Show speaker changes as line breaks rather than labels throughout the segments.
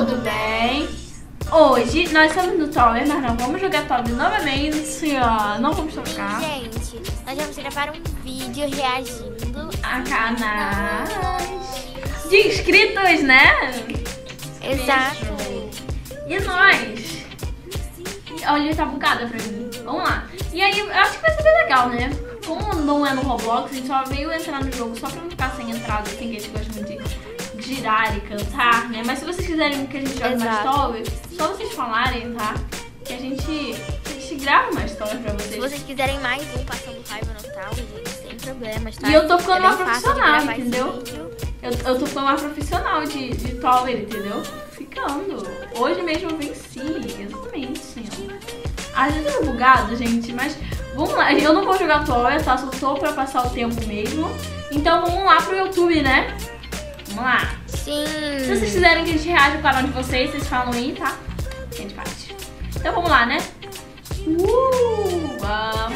tudo bem? Hoje nós estamos no Tower, mas não vamos jogar Tower novamente, ó. Não vamos trocar.
Gente, nós vamos gravar um vídeo reagindo
a canais de inscritos, né?
Exato.
E nós? Olha, tá bugada pra mim. Vamos lá. E aí, eu acho que vai ser bem legal, né? Como não é no Roblox, a gente só veio entrar no jogo só pra não ficar sem entrada, assim, que a gente gosta muito de girar e cantar, né? Mas se vocês quiserem que a gente jogue mais Tower, só vocês falarem, tá? Que a gente grava mais Tower pra vocês.
Se vocês quiserem mais um passando raiva no Tower, gente, sem problemas, tá?
E eu tô ficando mais profissional, entendeu? Eu tô ficando mais profissional de Tower, entendeu? Ficando. Hoje mesmo eu venci, exatamente, senhor. A gente tá bugado, gente, mas vamos lá. Eu não vou jogar Tower, tá? Só tô pra passar o tempo mesmo. Então vamos lá pro YouTube, né? Vamos lá.
Sim.
Se vocês quiserem que a gente reaja ao canal de vocês, vocês falam aí, tá? A gente faz. Então vamos lá, né? Vamos.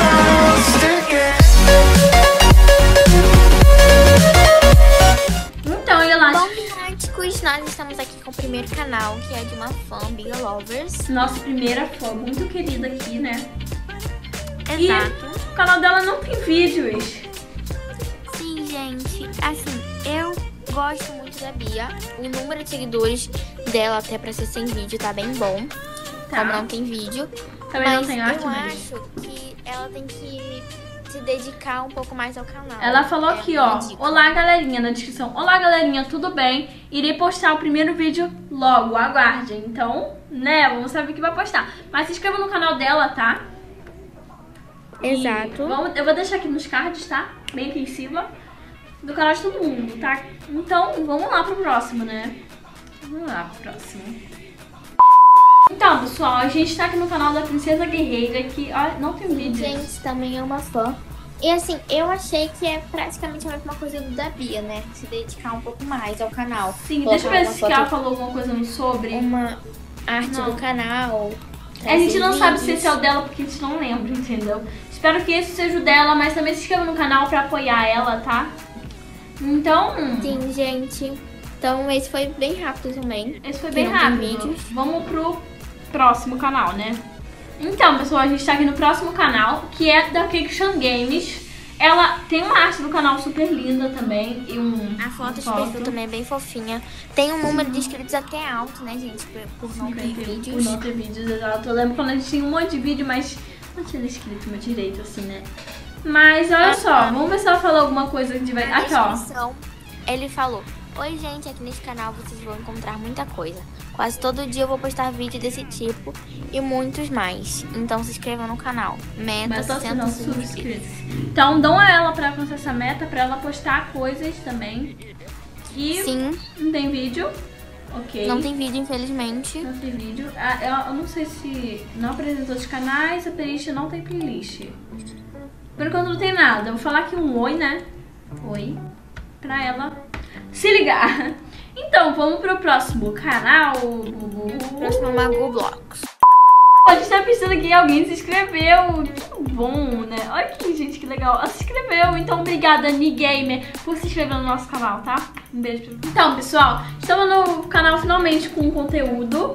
Então, olha lá.
Bom, fanáticos, nós estamos aqui com o primeiro canal, que é de uma fã, Big Lovers.
Nossa primeira fã, muito querida aqui, né?
Exato.
E o canal dela não tem vídeos.
Sim, gente. Assim, eu gosto muito da Bia. O número de seguidores dela, até pra ser sem vídeo, tá bem bom.
Tá.
Como não tem vídeo.
Também
mas
não tem arte,
eu
mas
acho que ela tem que se dedicar um pouco mais ao canal.
ela falou aqui, ó.
ridículo.
Olá, galerinha, na descrição. Olá, galerinha, tudo bem? Irei postar o primeiro vídeo logo, aguardem. Então, né, vamos saber o que vai postar. Mas se inscreva no canal dela, tá?
Exato.
Eu vou deixar aqui nos cards, tá? Bem aqui em cima. Do canal de todo mundo, tá? Então, vamos lá pro próximo, né? Vamos lá pro próximo. Então, pessoal, a gente tá aqui no canal da Princesa Guerreira, que ó, não tem vídeo.
Gente, também é uma fã. E assim, eu achei que é praticamente a mesma coisa do da Bia, né? Se dedicar um pouco mais ao canal.
Sim, deixa eu ver se ela falou alguma coisa sobre.
Uma arte do canal.
A gente não sabe se esse é o dela porque a gente não lembra, entendeu? Espero que esse seja o dela, mas também se inscreva no canal pra apoiar ela, tá? Então...
Sim, gente. Então esse foi bem rápido também.
Esse foi bem rápido. Vamos pro próximo canal, né? Então, pessoal, a gente tá aqui no próximo canal, que é da Cakechan Games. Ela tem uma arte do canal super linda também. E
a foto de perfil também é bem fofinha. Tem um número de inscritos até alto, né, gente? Por não ter vídeos.
Por não ter vídeos, exato. Eu lembro quando a gente tinha um monte de vídeo, mas não tinha escrito meu direito, assim, né? Mas olha só, vamos ver se ela falou alguma coisa que vai... Aqui, ó.
Ele falou: oi, gente, aqui nesse canal vocês vão encontrar muita coisa. Quase todo dia eu vou postar vídeo desse tipo e muitos mais. Então se inscrevam no canal. Meta 100 inscritos.
Então dão a ela pra alcançar essa meta, pra ela postar coisas também. E
sim. Não
tem vídeo. Ok.
Não tem vídeo, infelizmente.
Não tem vídeo. Eu não sei se não apresentou os canais, a playlist não tem playlist. Por enquanto não tem nada. Eu vou falar aqui um oi, né? Oi. Pra ela se ligar. Então, vamos pro próximo canal.
Próximo Magu Blocks.
A gente tá pensando que alguém se inscreveu. Que bom, né? Olha aqui, gente, que legal. Ela se inscreveu. Então, obrigada, Nigamer, por se inscrever no nosso canal, tá? Um beijo pra você. Então, pessoal, estamos no canal finalmente com conteúdo.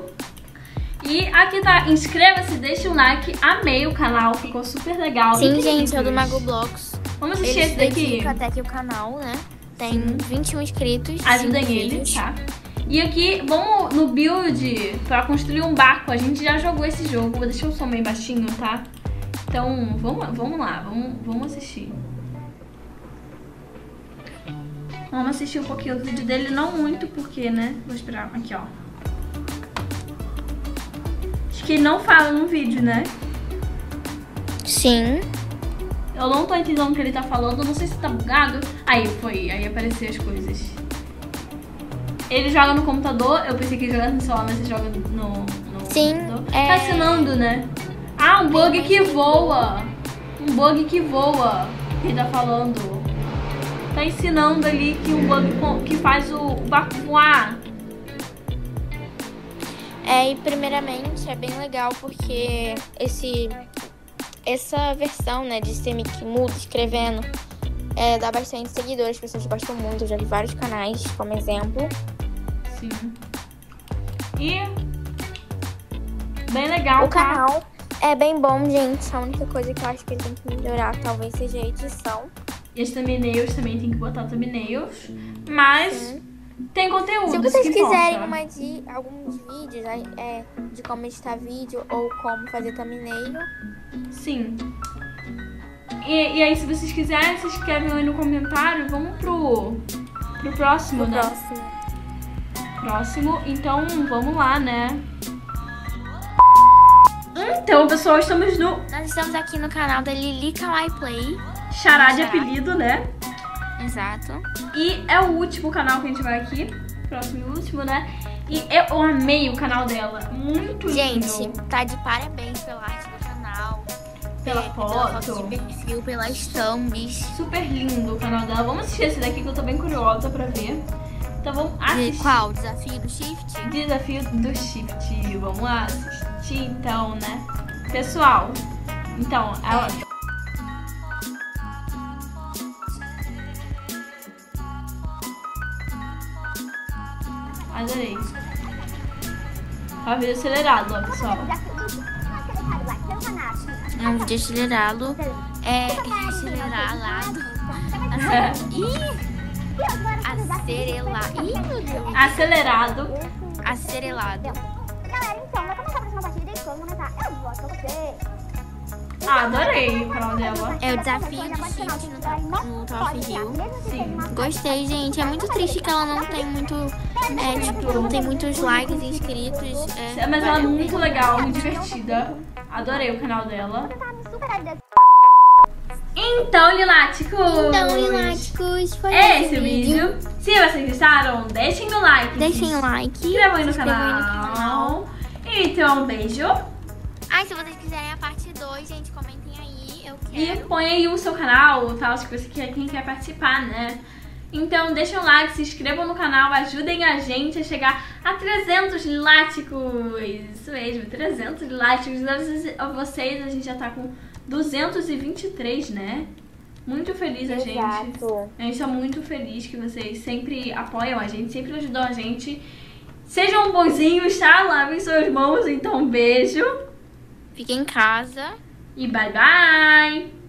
E aqui tá, inscreva-se, deixa um like. Amei o canal, ficou super legal.
Sim, gente, é do Magu Blocks.
Vamos assistir esse daqui.
Até aqui o canal, né? Tem 21 inscritos.
Ajudem ele, tá? E aqui, vamos no build pra construir um barco. A gente já jogou esse jogo. Vou deixar o som bem baixinho, tá? Então, vamos lá. Vamos assistir. Vamos assistir um pouquinho do vídeo dele. Não muito, porque, né? Vou esperar. Aqui, ó. Acho que ele não fala no vídeo, né?
Sim.
Eu não tô entendendo o que ele tá falando, não sei se tá bugado. Aí apareceu as coisas. Ele joga no computador, eu pensei que ele jogasse no celular, mas ele joga no
sim,
computador. Tá ensinando, né? Ah, um bug que voa. Um bug que voa, que ele tá falando. Tá ensinando ali que um bug que faz o barco voar.
E primeiramente é bem legal porque essa versão, né, de ser Mickey mudo escrevendo dá bastante seguidores, as pessoas gostam muito. Eu já vi vários canais como exemplo.
Sim. E bem legal,
O canal é bem bom, gente. A única coisa que eu acho que ele tem que melhorar talvez seja a edição.
E as thumbnails também tem que botar thumbnails. Mas tem conteúdo.
Se vocês
que
quiserem
importa.
alguns vídeos de como editar vídeo ou como fazer thumbnail.
Sim. E aí, se vocês quiserem, se inscrevem aí no comentário. Vamos pro próximo, né? Próximo. Então, vamos lá, né? Então, pessoal,
Nós estamos aqui no canal da Lili Kawaii Play.
Xará de apelido, né?
Exato.
E é o último canal que a gente vai aqui. Próximo e último, né? E eu amei o canal dela. Muito lindo.
Gente, tá de parabéns pela arte do canal.
Pela
Pela
foto.
foto de perfil, pelas thumbs.
Super lindo o canal dela. Vamos assistir esse daqui que eu tô bem curiosa pra ver. Então vamos assistir.
Qual? Desafio do Shift?
Desafio do Shift. Vamos lá assistir então, né? Pessoal, então, ela... Adorei. Ó, vídeo acelerado, ó, pessoal.
É um vídeo acelerado. Acelerado.
Acelerado.
Acerelado.
Galera, então, vai começar a próxima partida e vamos começar. Eu voto pra você.
Ah, adorei o canal dela.
É o desafio do Shift no Top Hill.
Sim.
Gostei, gente. É muito triste que ela não tem muito. Não tem muitos likes e inscritos.
Mas ela é muito legal, muito divertida. Adorei o canal dela. Então, Liláticos,
Foi
esse vídeo. Se vocês gostaram, deixem o like.
Deixem o like.
Se inscrevam aí no canal. Então, um beijo.
Se vocês quiserem a parte 2, gente, comentem aí. Eu
E
quero.
põe aí o seu canal, tal, se você quem quer participar, né? Então, deixem um like, se inscrevam no canal, ajudem a gente a chegar a 300 Liláticos. Isso mesmo, 300 Liláticos. Graças a vocês, a gente já tá com 223, né? Muito feliz a gente.
Exato.
A gente tá muito feliz que vocês sempre apoiam a gente, sempre ajudam a gente. Sejam bonzinhos, tá? Lavem suas mãos, então um beijo.
Fiquem em casa.
E bye bye!